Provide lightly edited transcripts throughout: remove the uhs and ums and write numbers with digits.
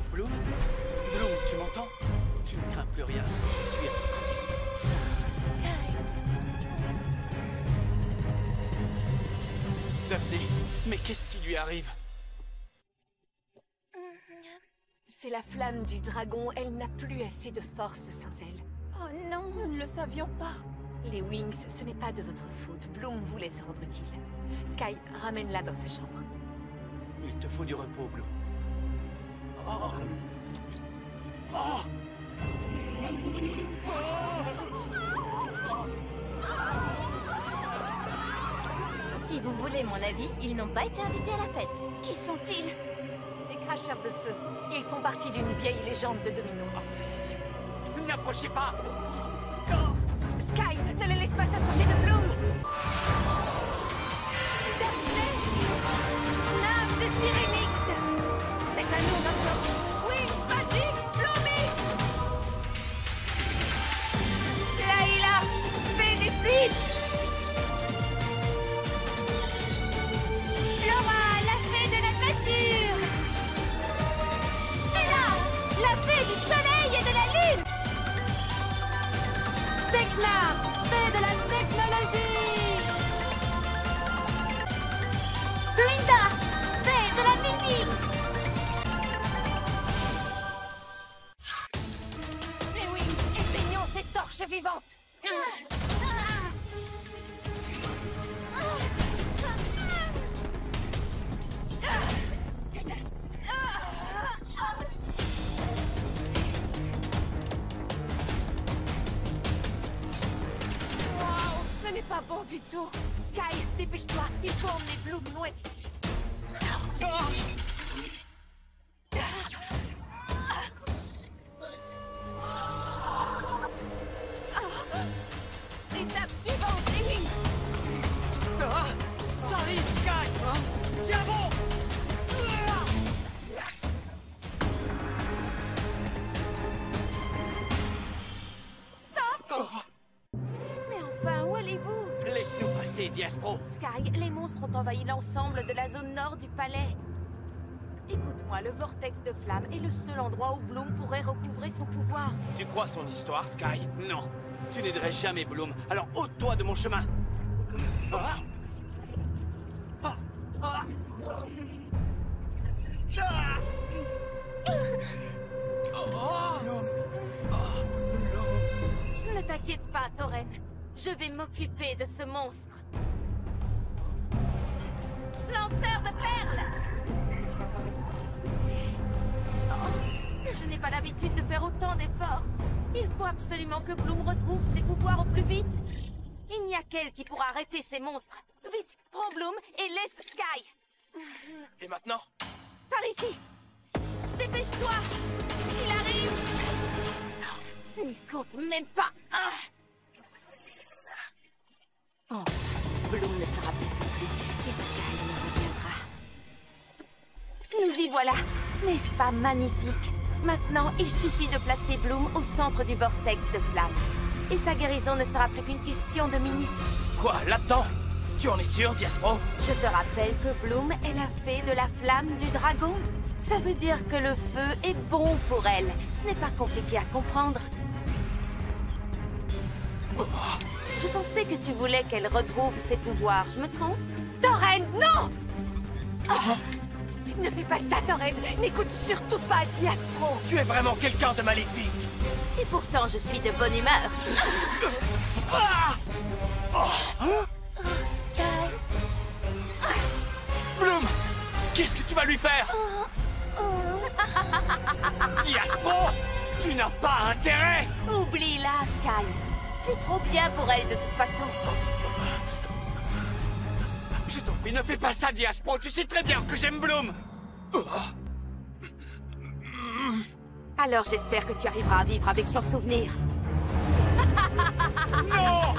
Bloom? Bloom, tu m'entends? Tu ne crains plus rien. Je suis à tes côtés. Daphné, mais qu'est-ce qui lui arrive? C'est la flamme du dragon, elle n'a plus assez de force sans elle. Oh non, nous ne le savions pas. Les Wings, ce n'est pas de votre faute. Bloom voulait se rendre utile. Sky, ramène-la dans sa chambre. Il te faut du repos, Bloom. Oh. Oh. Si vous voulez mon avis, ils n'ont pas été invités à la fête. Qui sont-ils? Des cracheurs de feu. Ils font partie d'une vieille légende de Domino. N'approchez pas! Sky, ne les laisse pas s'approcher de Bloom! Lave de Syrinix! C'est à nous notre... Oui, Magic, Bloomy! Layla, fais des fluides! Laura, la fée de la nature! Ella, la fée du soleil et de la lune! Tekna, fée de la technologie! Glinda, fée de la musique! Les Wings, éteignons ces torches vivantes! Ce n'est pas bon du tout. Sky, dépêche-toi. Il faut emmener Bloom loin d'ici. Étape suivante, les Wings. J'arrive, Sky! Tiens bon! Mais enfin, où allez-vous? Laisse-nous passer, Diaspro. Sky, les monstres ont envahi l'ensemble de la zone nord du palais. Écoute-moi, le vortex de flamme est le seul endroit où Bloom pourrait recouvrer son pouvoir. Tu crois son histoire, Sky? Non, tu n'aiderais jamais Bloom, alors ôte-toi de mon chemin. Ah. Ah. Ah. Ah. Oh. Ne t'inquiète pas, Tauren. Je vais m'occuper de ce monstre. Lanceur de perles! Oh, je n'ai pas l'habitude de faire autant d'efforts. Il faut absolument que Bloom retrouve ses pouvoirs au plus vite. Il n'y a qu'elle qui pourra arrêter ces monstres. Vite, prends Bloom et laisse Sky. Et maintenant? Par ici. Dépêche-toi. Il arrive. Il ne compte même pas. Oh, Bloom ne sera bientôt plus. Et Sky ne reviendra. Nous y voilà. N'est-ce pas magnifique? Maintenant, il suffit de placer Bloom au centre du vortex de flamme. Et sa guérison ne sera plus qu'une question de minutes. Quoi, là-dedans? Tu en es sûr, Diaspro? Je te rappelle que Bloom est la fée de la flamme du dragon. Ça veut dire que le feu est bon pour elle. Ce n'est pas compliqué à comprendre. Je pensais que tu voulais qu'elle retrouve ses pouvoirs. Je me trompe? Tauren, non! Ne fais pas ça, Tauren! N'écoute surtout pas Diaspro! Tu es vraiment quelqu'un de maléfique! Et pourtant, je suis de bonne humeur. Sky... Bloom! Qu'est-ce que tu vas lui faire? Diaspro! Tu n'as pas intérêt! Oublie-la, Sky. Tu es trop bien pour elle de toute façon. Je t'en prie, ne fais pas ça, Diaspro! Tu sais très bien que j'aime Bloom! Alors j'espère que tu arriveras à vivre avec son souvenir. Non!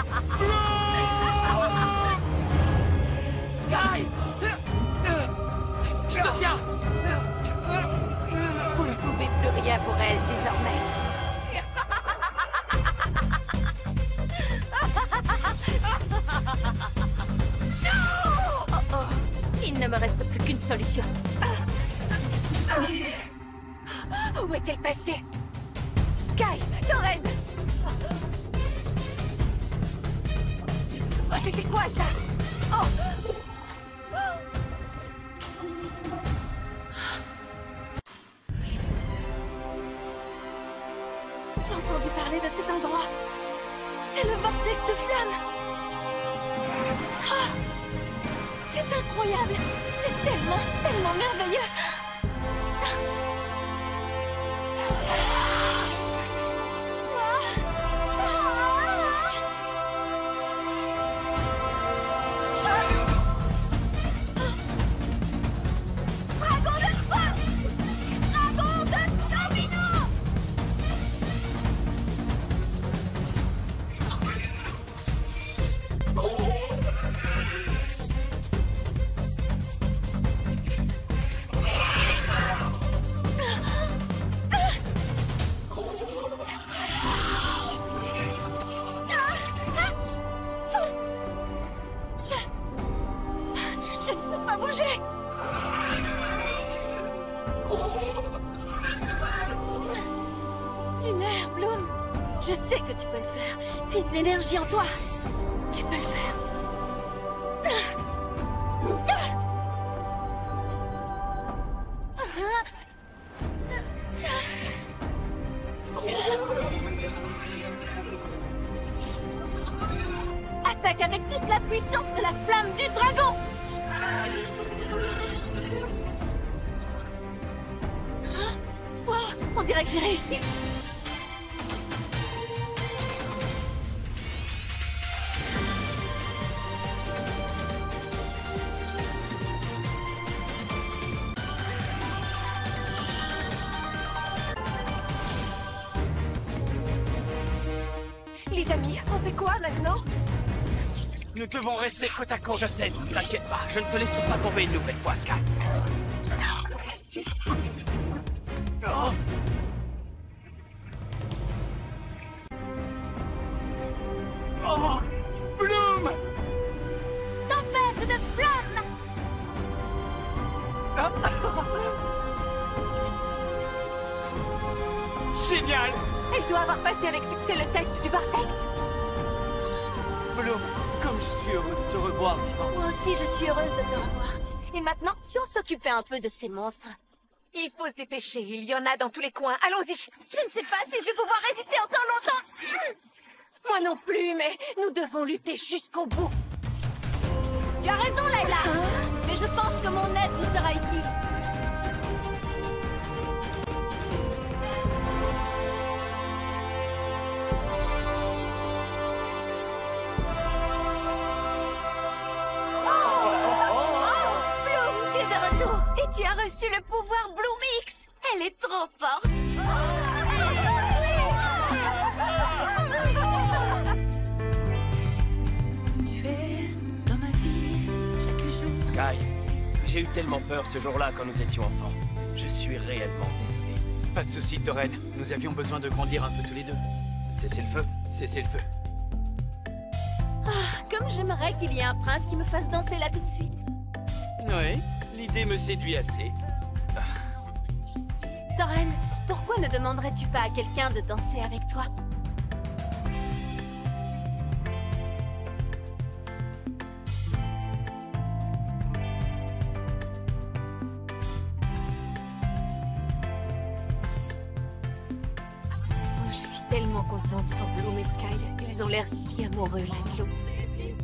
Sky! Je te tiens! Vous ne pouvez plus rien pour elle désormais. Oh, oh. Il ne me reste plus qu'une solution. Où est-elle passée? Sky! Torren! Oh, c'était quoi ça? Oh! J'ai entendu parler de cet endroit. C'est le vortex de flamme. Ah, c'est incroyable. C'est tellement merveilleux. Dragon de feu! Dragon de domino! Je ne peux pas bouger. Tu n'es, Bloom. Je sais que tu peux le faire. Puise l'énergie en toi. Tu peux le faire. Attaque avec toute la puissance de la flamme du dragon. Wow, on dirait que j'ai réussi. Les amis, on fait quoi maintenant? Nous devons rester côte à côte. Je sais, t'inquiète pas, je ne te laisserai pas tomber une nouvelle fois, Sky. Oh. Oh. Bloom! Tempête de flamme. Génial! Elle doit avoir passé avec succès le test du vortex. Bloom, comme je suis heureux de te revoir, vivant. Moi aussi, je suis heureuse de te revoir. Et maintenant, si on s'occupait un peu de ces monstres? Il faut se dépêcher, il y en a dans tous les coins. Allons-y. Je ne sais pas si je vais pouvoir résister encore longtemps. Moi non plus, mais nous devons lutter jusqu'au bout. Tu as raison, Layla. Mais je pense que mon aide vous sera utile. Bloom, tu es de retour. Et tu as reçu le pouvoir Bloom X. Elle est trop forte. Tu es dans ma vie chaque jour. Sky, j'ai eu tellement peur ce jour-là quand nous étions enfants. Je suis réellement désolé. Pas de soucis, Torren. Nous avions besoin de grandir un peu tous les deux. Cessez le feu. Cessez le feu. Comme j'aimerais qu'il y ait un prince qui me fasse danser là tout de suite. Oui, l'idée me séduit assez. Torren, pourquoi ne demanderais-tu pas à quelqu'un de danser avec toi? Je suis tellement contente pour Bloom et Sky. Ils ont l'air si amoureux l'un de l'autre.